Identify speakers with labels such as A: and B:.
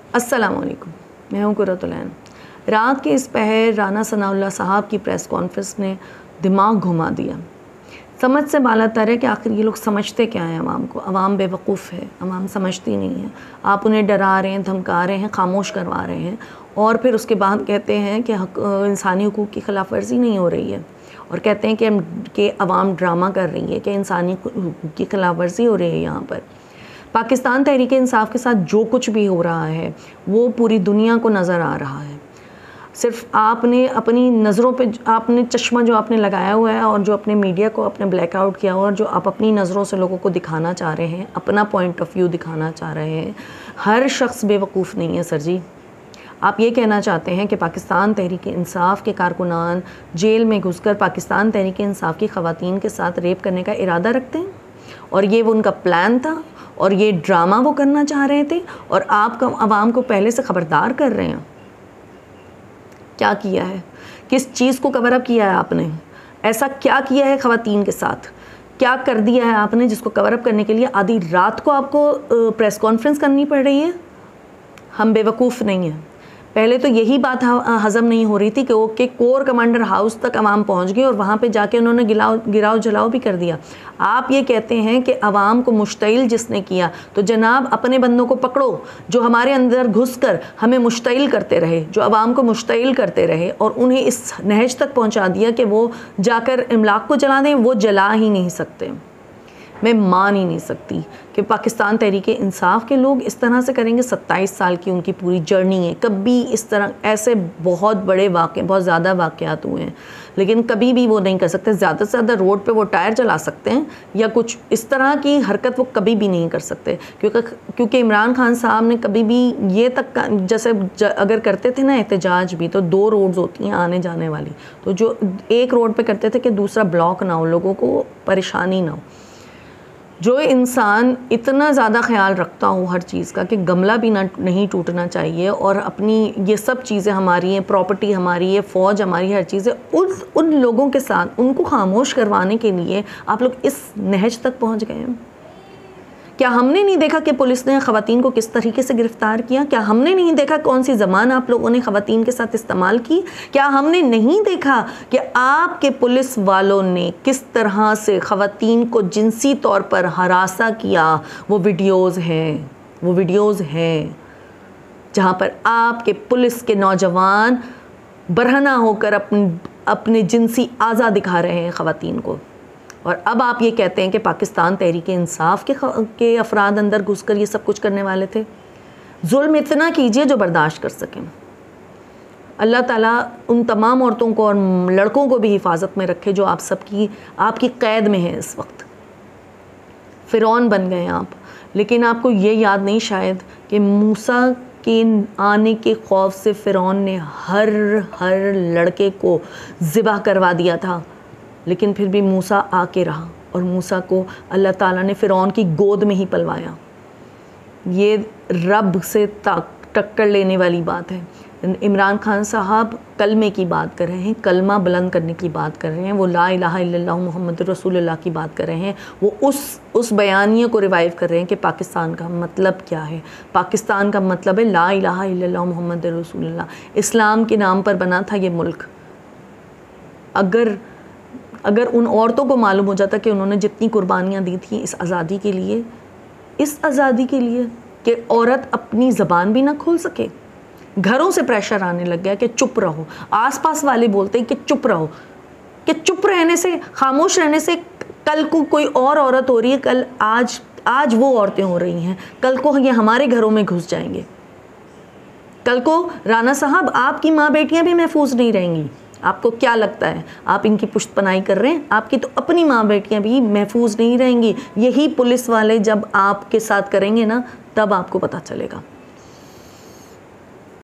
A: अस्सलाम वालेकुम, मैं हूँ कुर्रतुल ऐन। रात के इस पहर राना सनाउल्लाह साहब की प्रेस कॉन्फ्रेंस ने दिमाग घुमा दिया। समझ से बालातर है कि आखिर ये लोग समझते क्या हैं अवाम को। अवाम बेवकूफ़ है, अवाम समझती नहीं है। आप उन्हें डरा रहे हैं, धमका रहे हैं, खामोश करवा रहे हैं और फिर उसके बाद कहते हैं कि इंसानी हुकूक़ की ख़िलाफ़ वर्जी नहीं हो रही है और कहते हैं कि अवाम ड्रामा कर रही है, कि इंसानी हुकूक़ की ख़िलाफ़ वर्जी हो रही है। यहाँ पर पाकिस्तान तहरीक इंसाफ के साथ जो कुछ भी हो रहा है वो पूरी दुनिया को नज़र आ रहा है। सिर्फ आपने अपनी नज़रों पे आपने चश्मा जो आपने लगाया हुआ है और जो अपने मीडिया को आपने ब्लैकआउट किया हुआ और जो आप अपनी नज़रों से लोगों को दिखाना चाह रहे हैं, अपना पॉइंट ऑफ व्यू दिखाना चाह रहे हैं। हर शख्स बेवकूफ़ नहीं है सर जी। आप ये कहना चाहते हैं कि पाकिस्तान तहरीक इंसाफ के कारकुनान जेल में घुसकर पाकिस्तान तहरीक इंसाफ की ख़वातीन के साथ रेप करने का इरादा रखते हैं और ये वो उनका प्लान था और ये ड्रामा वो करना चाह रहे थे और आप आवाम को पहले से ख़बरदार कर रहे हैं। क्या किया है, किस चीज़ को कवर अप किया है आपने? ऐसा क्या किया है ख़वातीन के साथ, क्या कर दिया है आपने जिसको कवर अप करने के लिए आधी रात को आपको प्रेस कॉन्फ्रेंस करनी पड़ रही है? हम बेवकूफ़ नहीं हैं। पहले तो यही बात हज़म नहीं हो रही थी कि वो के कोर कमांडर हाउस तक अवाम पहुंच गई और वहाँ पे जाके उन्होंने गिराव जलाओ भी कर दिया। आप ये कहते हैं कि अवाम को मुश्तइल जिसने किया, तो जनाब अपने बंदों को पकड़ो जो हमारे अंदर घुसकर हमें मुश्तइल करते रहे, जो अवाम को मुश्तइल करते रहे और उन्हें इस नहज तक पहुँचा दिया कि वो जाकर इमलाक को जला दें। वो जला ही नहीं सकते। मैं मान ही नहीं सकती कि पाकिस्तान तहरीक इंसाफ के लोग इस तरह से करेंगे। 27 साल की उनकी पूरी जर्नी है, कभी इस तरह ऐसे बहुत बड़े वाक़े, बहुत ज़्यादा वाक़यात हुए हैं, लेकिन कभी भी वो नहीं कर सकते। ज़्यादा से ज़्यादा रोड पे वो टायर चला सकते हैं या कुछ इस तरह की हरकत वो कभी भी नहीं कर सकते, क्योंकि इमरान खान साहब ने कभी भी ये तक जैसे अगर करते थे ना एहतजाज भी, तो 2 रोड्स होती हैं आने जाने वाली, तो जो एक रोड पर करते थे कि दूसरा ब्लॉक ना हो, लोगों को परेशानी ना हो। जो इंसान इतना ज़्यादा ख्याल रखता हूँ हर चीज़ का कि गमला भी नहीं टूटना चाहिए और अपनी ये सब चीज़ें हमारी हैं, प्रॉपर्टी हमारी है, फ़ौज हमारी, हर चीज़ें, उन लोगों के साथ उनको खामोश करवाने के लिए आप लोग इस नहज तक पहुँच गए हैं। क्या हमने नहीं देखा कि पुलिस ने ख़वातीन को किस तरीके से गिरफ़्तार किया? क्या हमने नहीं देखा कौन सी ज़बान आप लोगों ने ख़वातीन के साथ इस्तेमाल की? क्या हमने नहीं देखा कि आपके पुलिस वालों ने किस तरह से ख़वातीन को जिनसी तौर पर हरासा किया? वो वीडियोज़ हैं जहाँ पर आपके पुलिस के नौजवान बरहना होकर अपने जिनसी आज़ा दिखा रहे हैं ख़वातीन को। और अब आप ये कहते हैं कि पाकिस्तान तहरीक इंसाफ के अफराद अंदर घुसकर ये सब कुछ करने वाले थे। जुल्म इतना कीजिए जो बर्दाश्त कर सकें। अल्लाह ताला उन तमाम औरतों को और लड़कों को भी हिफाजत में रखे जो आपकी क़ैद में हैं इस वक्त। फ़िरौन बन गए आप, लेकिन आपको ये याद नहीं शायद कि मूसा के आने के खौफ से फ़िरौन ने हर लड़के को ज़िबा करवा दिया था, लेकिन फिर भी मूसा आके रहा और मूसा को अल्लाह ताला ने फ़िरौन की गोद में ही पलवाया। ये रब से टक्कर लेने वाली बात है। इमरान खान साहब कलमे की बात कर रहे हैं, कलमा बुलंद करने की बात कर रहे हैं, वो ला इलाहा इल्लल्लाह मुहम्मद रसूलुल्लाह की बात कर रहे हैं। वो उस बयानिए को रिवाइव कर रहे हैं कि पाकिस्तान का मतलब क्या है। पाकिस्तान का मतलब है ला इलाहा इल्लल्लाह मुहम्मद रसूलुल्लाह। इस्लाम के नाम पर बना था ये मुल्क। अगर उन औरतों को मालूम हो जाता कि उन्होंने जितनी कुर्बानियाँ दी थी इस आज़ादी के लिए कि औरत अपनी ज़बान भी ना खोल सके। घरों से प्रेशर आने लग गया कि चुप रहो। आसपास वाले बोलते हैं कि चुप रहो, कि चुप रहने से, खामोश रहने से कल को कोई और औरत हो रही है, कल आज वो औरतें हो रही हैं, कल को ये हमारे घरों में घुस जाएंगे। कल को राना साहब आपकी माँ बेटियाँ भी महफूज नहीं रहेंगी। आपको क्या लगता है आप इनकी पुष्टपनाही कर रहे हैं? आपकी तो अपनी माँ बेटियाँ भी महफूज नहीं रहेंगी। यही पुलिस वाले जब आपके साथ करेंगे ना, तब आपको पता चलेगा।